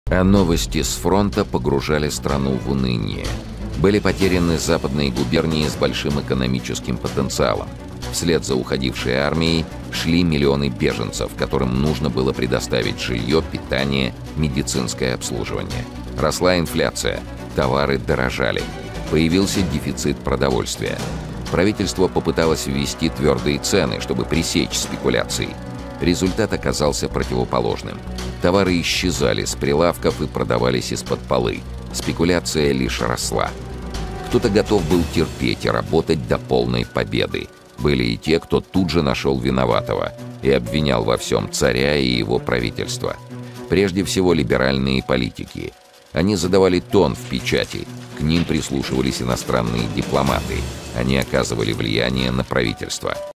А новости с фронта погружали страну в уныние. Были потеряны западные губернии с большим экономическим потенциалом. Вслед за уходившей армией шли миллионы беженцев, которым нужно было предоставить жилье, питание, медицинское обслуживание. Росла инфляция, товары дорожали. Появился дефицит продовольствия. Правительство попыталось ввести твердые цены, чтобы пресечь спекуляции. Результат оказался противоположным. Товары исчезали с прилавков и продавались из-под полы. Спекуляция лишь росла. Кто-то готов был терпеть и работать до полной победы. Были и те, кто тут же нашел виноватого и обвинял во всем царя и его правительство. Прежде всего, либеральные политики. Они задавали тон в печати, к ним прислушивались иностранные дипломаты. Они оказывали влияние на правительство.